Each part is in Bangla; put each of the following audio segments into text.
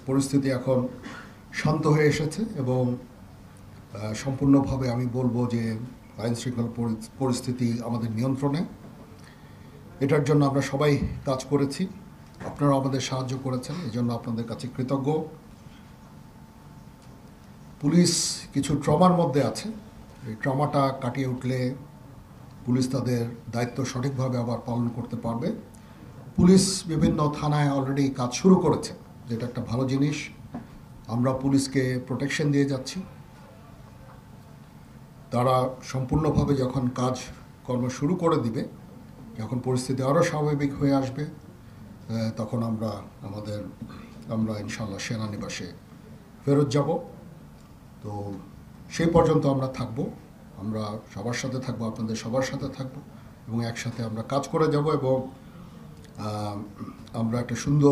পরিস্থিতি এখন শান্ত হয়ে এসেছে এবং সম্পূর্ণভাবে আমি বলবো যে আইন শৃঙ্খলা পরিস্থিতি আমাদের নিয়ন্ত্রণে। এটার জন্য আমরা সবাই কাজ করেছি, আপনারা আমাদের সাহায্য করেছেন, এই জন্য আপনাদের কাছে কৃতজ্ঞ। পুলিশ কিছু ট্রমার মধ্যে আছে, এই ট্রমাটা কাটিয়ে উঠলে পুলিশ তাদের দায়িত্ব সঠিকভাবে আবার পালন করতে পারবে। পুলিশ বিভিন্ন থানায় অলরেডি কাজ শুরু করেছে, যেটা একটা ভালো জিনিস। আমরা পুলিশকে প্রোটেকশন দিয়ে যাচ্ছি। তারা সম্পূর্ণভাবে যখন কর্ম শুরু করে দিবে, যখন পরিস্থিতি আরও স্বাভাবিক হয়ে আসবে, তখন আমরা ইনশাল্লাহ সেনানিবাসে ফেরত যাব। তো সেই পর্যন্ত আমরা থাকব, আমরা সবার সাথে থাকবো, আপনাদের সবার সাথে থাকবো এবং একসাথে আমরা কাজ করে যাব এবং আমরা একটা সুন্দর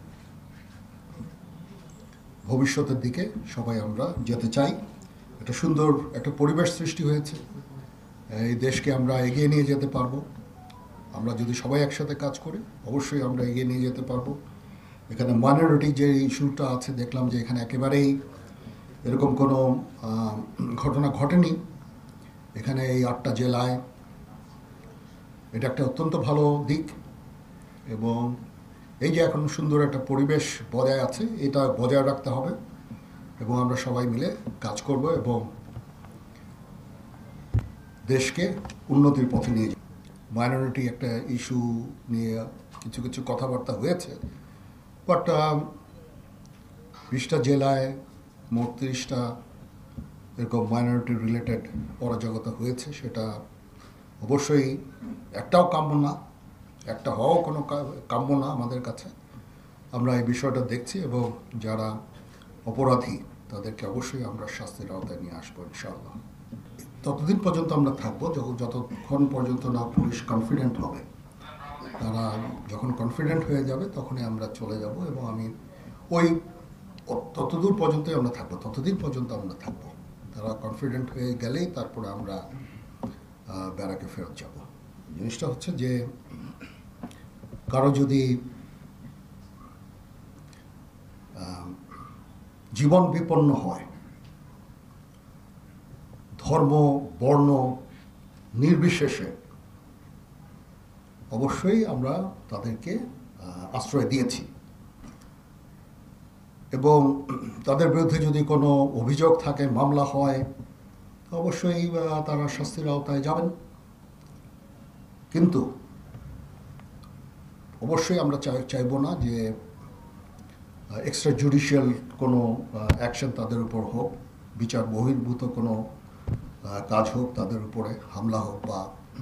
ভবিষ্যতের দিকে সবাই আমরা যেতে চাই। একটা সুন্দর একটা পরিবেশ সৃষ্টি হয়েছে, এই দেশকে আমরা এগিয়ে নিয়ে যেতে পারবো। আমরা যদি সবাই একসাথে কাজ করি অবশ্যই আমরা এগিয়ে নিয়ে যেতে পারবো। এখানে মাইনরিটি যে ইস্যুটা আছে, দেখলাম যে এখানে একেবারেই এরকম কোনো ঘটনা ঘটেনি। এখানে এই 8টা জেলায় এটা একটা অত্যন্ত ভালো দিক এবং এই যে এখন সুন্দর একটা পরিবেশ বজায় আছে, এটা বজায় রাখতে হবে এবং আমরা সবাই মিলে কাজ করব এবং দেশকে উন্নতির পথে নিয়ে যাব। মাইনরিটি একটা ইস্যু নিয়ে কিছু কিছু কথাবার্তা হয়েছে, বাট 20টা জেলায় মোট 30টা এরকম মাইনরিটি রিলেটেড অরাজকতা হয়েছে। সেটা অবশ্যই একটাও কাম্য না, একটা হওয়াও কোনো কাম্য না আমাদের কাছে। আমরা এই বিষয়টা দেখছি এবং যারা অপরাধী তাদেরকে অবশ্যই আমরা শাস্তির আওতায় নিয়ে আসবো ইনশাআল্লাহ। ততদিন পর্যন্ত আমরা থাকবো যতক্ষণ পর্যন্ত না পুলিশ কনফিডেন্ট হবে। তারা যখন কনফিডেন্ট হয়ে যাবে তখনই আমরা চলে যাব এবং আমি ততদূর পর্যন্তই আমরা থাকবো, ততদিন পর্যন্ত আমরা থাকবো। তারা কনফিডেন্ট হয়ে গেলেই তারপরে আমরা ব্যারাকে ফেরত যাব। জিনিসটা হচ্ছে যে কারো যদি জীবন বিপন্ন হয়, ধর্ম বর্ণ নির্বিশেষে, অবশ্যই আমরা তাদেরকে আশ্রয় দিয়েছি এবং তাদের বিরুদ্ধে যদি কোনো অভিযোগ থাকে, মামলা হয়, অবশ্যই তারা শাস্তির আওতায় যাবেন। কিন্তু অবশ্যই আমরা চাইব না যে এক্সট্রা জুডিশিয়াল কোনো অ্যাকশন তাদের উপর হোক, বিচার বহির্ভূত কোনো কাজ হোক, তাদের উপরে হামলা হোক বা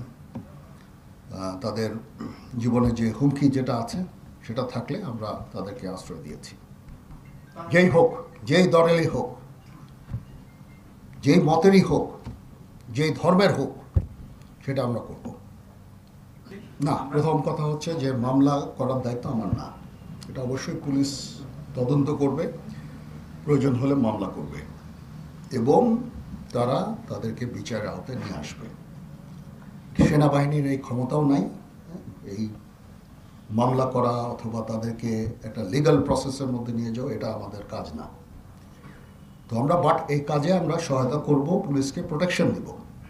তাদের জীবনে যে হুমকি যেটা আছে সেটা থাকলে আমরা তাদেরকে আশ্রয় দিয়েছি। যেই হোক, যেই দলেরই হোক, যেই মতেরই হোক, যেই ধর্মের হোক, সেটা আমরা করব না। প্রথম কথা হচ্ছে যে মামলা করার দায়িত্ব আমার না, এটা অবশ্যই পুলিশ তদন্ত করবে, প্রয়োজন হলে মামলা করবে এবং তারা তাদেরকে বিচারের আওতায় নিয়ে আসবে। সেনাবাহিনীর এই ক্ষমতাও নাই এই মামলা করা অথবা তাদেরকে একটা লিগ্যাল প্রসেসের মধ্যে নিয়ে যাও, এটা আমাদের কাজ না। তো আমরা এই কাজে আমরা সহায়তা করব, পুলিশকে প্রোটেকশন দিব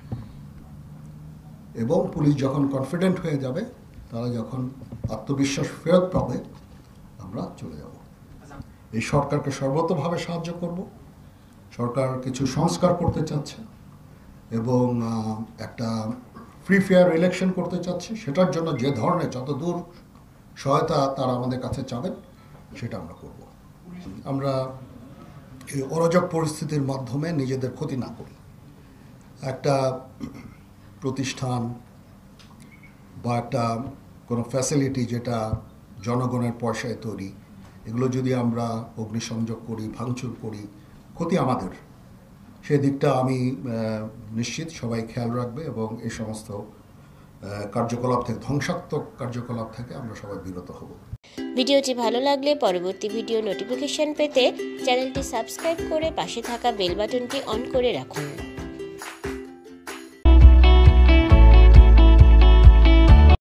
এবং পুলিশ যখন কনফিডেন্ট হয়ে যাবে, তারা যখন আত্মবিশ্বাস ফেরত পাবে, আমরা চলে যাব। এই সরকারকে সর্বতভাবে সাহায্য করব। সরকার কিছু সংস্কার করতে চাচ্ছে এবং একটা ফ্রি ফেয়ার ইলেকশন করতে চাচ্ছে। সেটার জন্য যে ধরনের যতদূর সহায়তা তারা আমাদের কাছে চাবেন সেটা আমরা করব। আমরা এই অরাজক পরিস্থিতির মাধ্যমে নিজেদের ক্ষতি না করি। একটা প্রতিষ্ঠান বা একটা কোনো ফ্যাসিলিটি যেটা জনগণের পয়সায় তৈরি, এগুলো যদি আমরা অগ্নিসংযোগ করি, ভাঙচুর করি, ক্ষতি আমাদের। সেদিকটা আমি নিশ্চিত সবাই খেয়াল রাখবে এবং এই সমস্ত কার্যকলাপ থেকে, ধ্বংসাত্মক কার্যকলাপ থেকে আমরা সবাই বিরত হব। ভিডিওটি ভালো লাগলে পরবর্তী ভিডিও নোটিফিকেশন পেতে চ্যানেলটি সাবস্ক্রাইব করে পাশে থাকা বেল বাটনটি অন করে রাখুন।